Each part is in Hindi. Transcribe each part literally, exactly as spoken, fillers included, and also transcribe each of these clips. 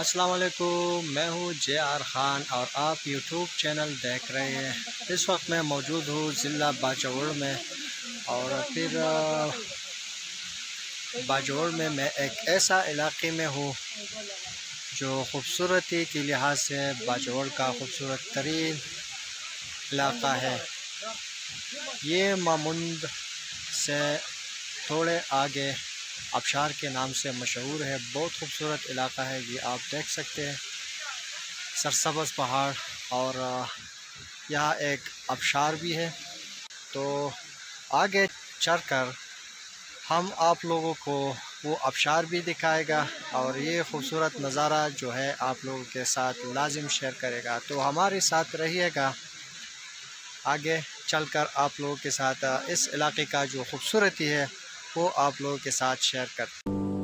अस्सलाम वालेकुम, मैं हूँ जे आर ख़ान और आप यूट्यूब चैनल देख रहे हैं। इस वक्त मैं मौजूद हूँ ज़िला बाजौड़ में और फिर बाजौड़ में मैं एक ऐसा इलाके में हूँ जो ख़ूबसूरती के लिहाज से बाजौड़ का ख़ूबसूरत तरीन इलाका है। ये मामुंद से थोड़े आगे आबशार के नाम से मशहूर है। बहुत खूबसूरत इलाका है, ये आप देख सकते हैं। सरसब्ज़ पहाड़ और यहाँ एक आबशार भी है। तो आगे चलकर हम आप लोगों को वो आबशार भी दिखाएगा और ये खूबसूरत नज़ारा जो है आप लोगों के साथ लाजिम शेयर करेगा। तो हमारे साथ रहिएगा, आगे चलकर आप लोगों के साथ इस इलाके का जो खूबसूरती है वो आप लोगों के साथ शेयर कर।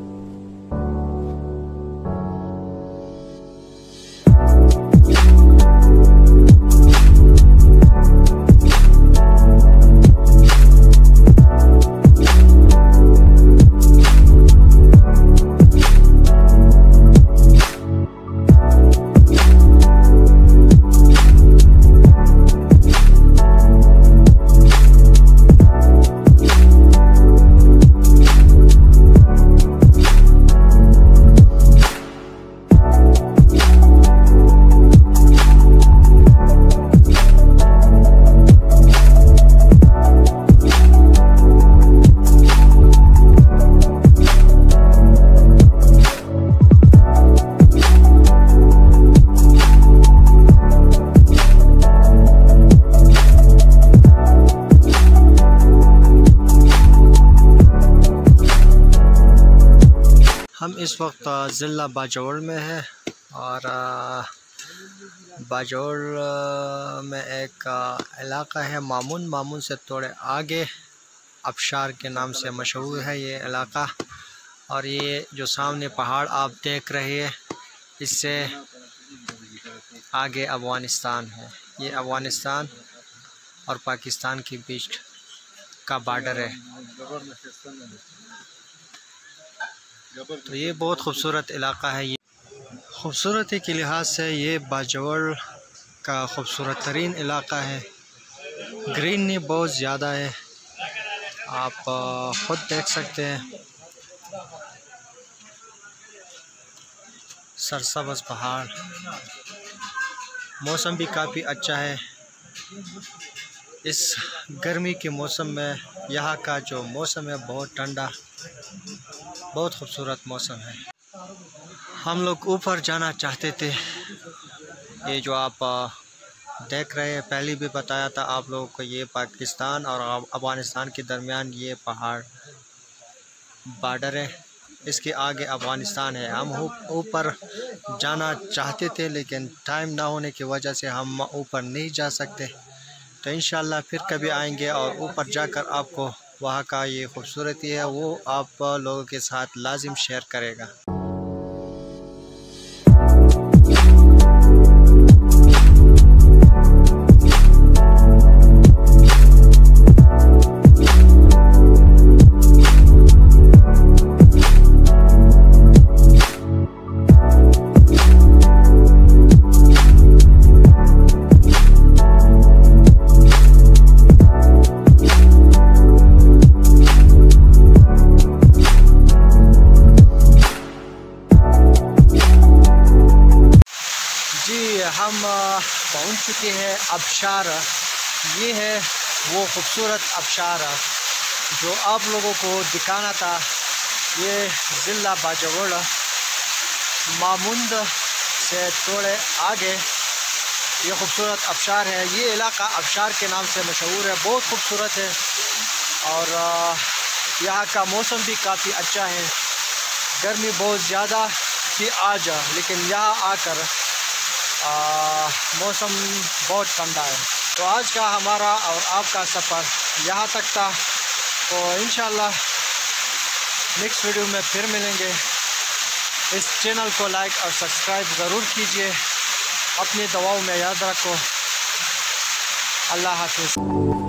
हम इस वक्त ज़िला बाजौड़ में है और बाजौड़ में एक इलाका है मामुन। मामुन से थोड़े आगे आबशार के नाम से मशहूर है ये इलाका। और ये जो सामने पहाड़ आप देख रहे हैं, इससे आगे अफ़गानिस्तान है। ये अफ़गानिस्तान और पाकिस्तान के बीच का बॉर्डर है। तो ये बहुत खूबसूरत इलाका है। ये खूबसूरती के लिहाज से ये बाजौड़ का खूबसूरत तरीन इलाका है। ग्रीनरी बहुत ज़्यादा है, आप ख़ुद देख सकते हैं। सरसब्ज़ पहाड़, मौसम भी काफ़ी अच्छा है। इस गर्मी के मौसम में यहाँ का जो मौसम है बहुत ठंडा, बहुत खूबसूरत मौसम है। हम लोग ऊपर जाना चाहते थे। ये जो आप देख रहे हैं, पहले भी बताया था आप लोगों को, ये पाकिस्तान और अफ़गानिस्तान के दरमियान ये पहाड़ बॉर्डर है। इसके आगे अफ़गानिस्तान है। हम ऊपर जाना चाहते थे लेकिन टाइम ना होने की वजह से हम ऊपर नहीं जा सकते। तो इंशाल्लाह फिर कभी आएंगे और ऊपर जाकर आपको वहाँ का ये खूबसूरती है वो आप लोगों के साथ लाजिम शेयर करेगा। हम पहुंच चुके हैं आबशार। ये है वो खूबसूरत आबशार जो आप लोगों को दिखाना था। ये ज़िला बाजौड़ मामुंद से थोड़े आगे ये खूबसूरत आबशार है। ये इलाका आबशार के नाम से मशहूर है, बहुत खूबसूरत है और यहाँ का मौसम भी काफ़ी अच्छा है। गर्मी बहुत ज़्यादा थी आज, लेकिन यहाँ आकर मौसम बहुत ठंडा है। तो आज का हमारा और आपका सफ़र यहाँ तक था। तो इंशाल्लाह नेक्स्ट वीडियो में फिर मिलेंगे। इस चैनल को लाइक और सब्सक्राइब ज़रूर कीजिए। अपनी दुआओं में याद रखो। अल्लाह हाफ़िज़।